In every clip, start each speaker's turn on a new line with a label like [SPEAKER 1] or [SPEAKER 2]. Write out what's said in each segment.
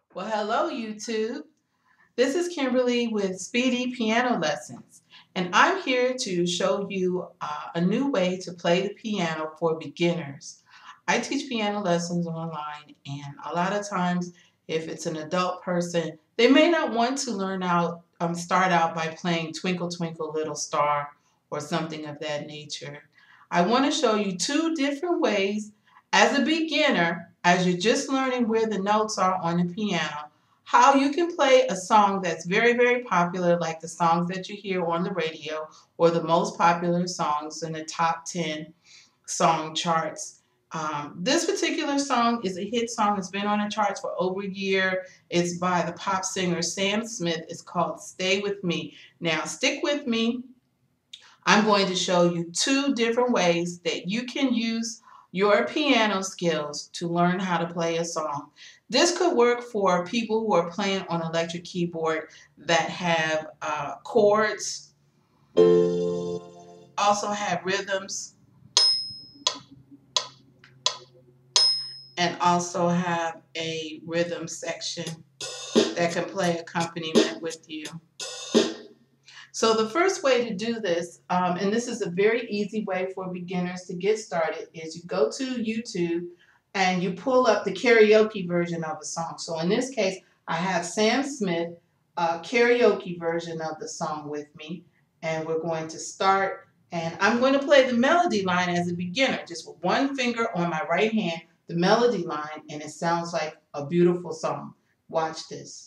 [SPEAKER 1] Well, hello, YouTube. This is Kimberly with Speedy Piano Lessons, and I'm here to show you a new way to play the piano for beginners. I teach piano lessons online, and a lot of times, if it's an adult person, they may not want to start out by playing Twinkle Twinkle Little Star or something of that nature. I want to show you two different ways as a beginner, as you're just learning where the notes are on the piano, how you can play a song that's very, very popular, like the songs that you hear on the radio or the most popular songs in the top 10 song charts. This particular song is a hit song. It's been on the charts for over a year. It's by the pop singer Sam Smith. It's called Stay With Me. Now, stick with me. I'm going to show you two different ways that you can use your piano skills to learn how to play a song. This could work for people who are playing on electric keyboard that have chords, also have rhythms, and also have a rhythm section that can play accompaniment with you. So the first way to do this, and this is a very easy way for beginners to get started, is you go to YouTube and you pull up the karaoke version of a song. So in this case, I have Sam Smith karaoke version of the song with me, and we're going to start, and I'm going to play the melody line as a beginner, just with one finger on my right hand, the melody line, and it sounds like a beautiful song. Watch this.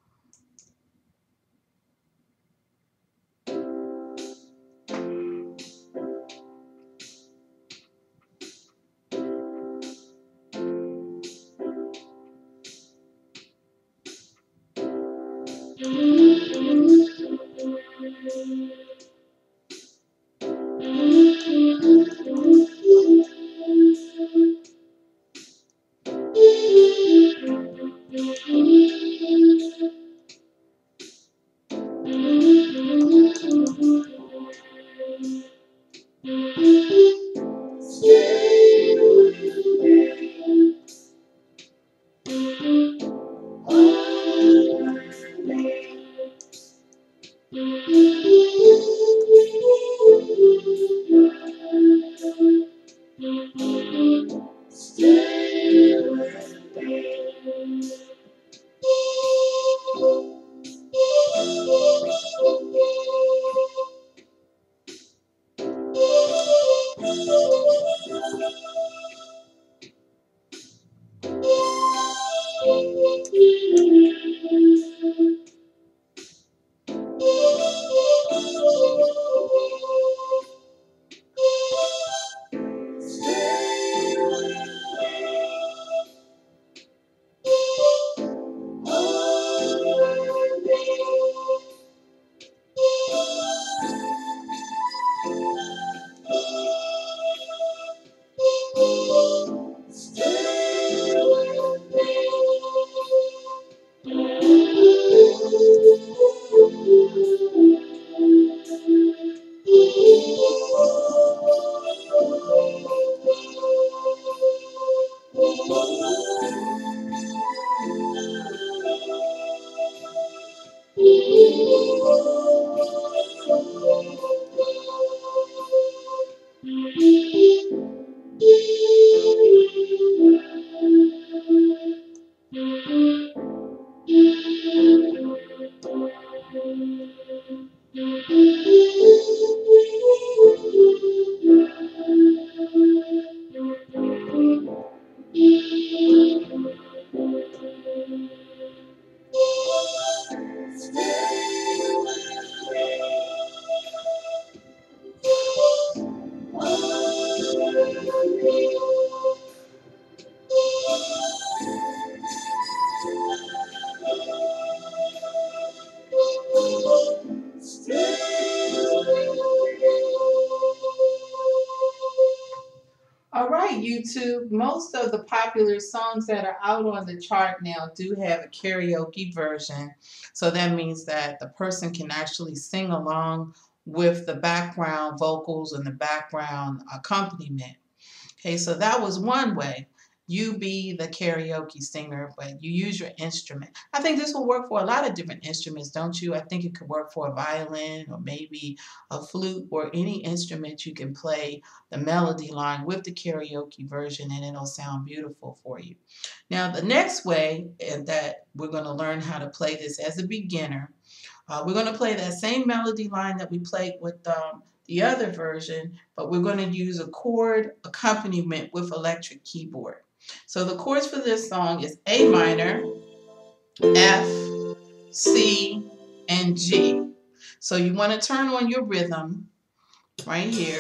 [SPEAKER 1] All right, YouTube. Most of the popular songs that are out on the chart now do have a karaoke version. So that means that the person can actually sing along with the background vocals and the background accompaniment. Okay, so that was one way. you be the karaoke singer, but you use your instrument. I think this will work for a lot of different instruments, don't you? I think it could work for a violin or maybe a flute or any instrument you can play the melody line with the karaoke version and it'll sound beautiful for you. Now, the next way that we're going to learn how to play this as a beginner, we're going to play that same melody line that we played with the other version, but we're going to use a chord accompaniment with electric keyboard. So the chords for this song is A minor, F, C, and G. So you want to turn on your rhythm right here.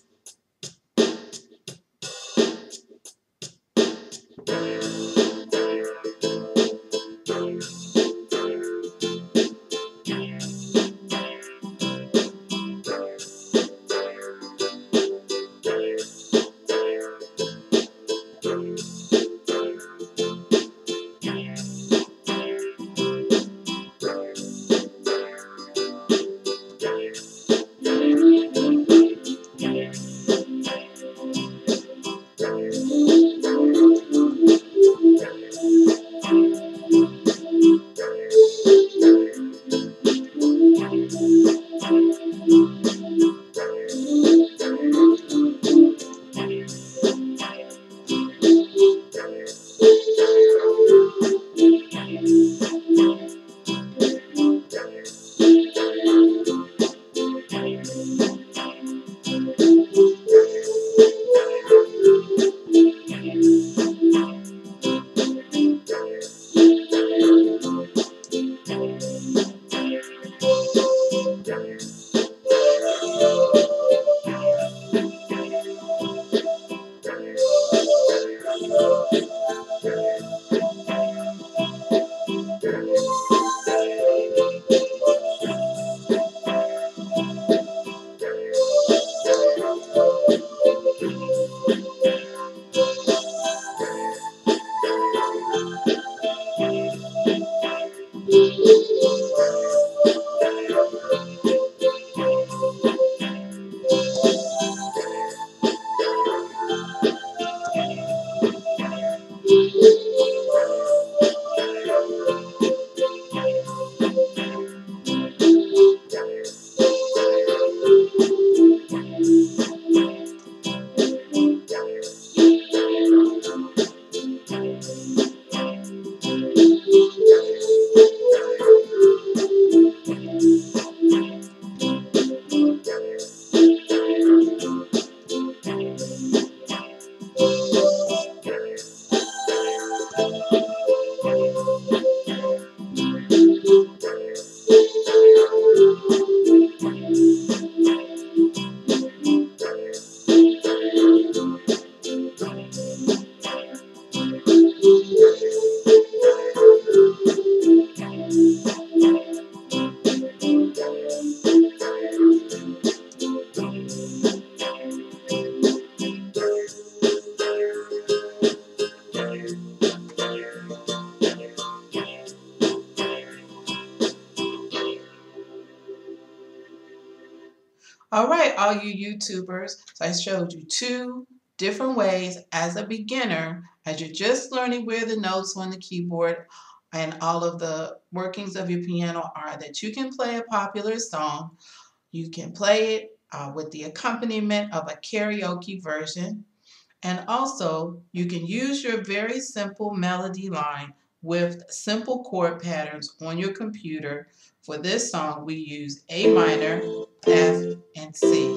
[SPEAKER 1] All right, all you YouTubers, so I showed you two different ways as a beginner, as you're just learning where the notes on the keyboard and all of the workings of your piano are, that you can play a popular song. You can play it with the accompaniment of a karaoke version. And also, you can use your very simple melody line with simple chord patterns on your computer. For this song, we use A minor, F, and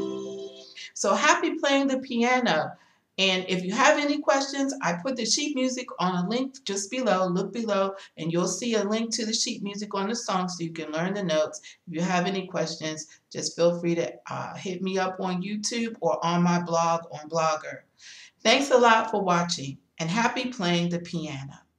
[SPEAKER 1] C. So happy playing the piano. And if you have any questions, I put the sheet music on a link just below. Look below and you'll see a link to the sheet music on the song so you can learn the notes. If you have any questions, just feel free to hit me up on YouTube or on my blog on Blogger. Thanks a lot for watching and happy playing the piano.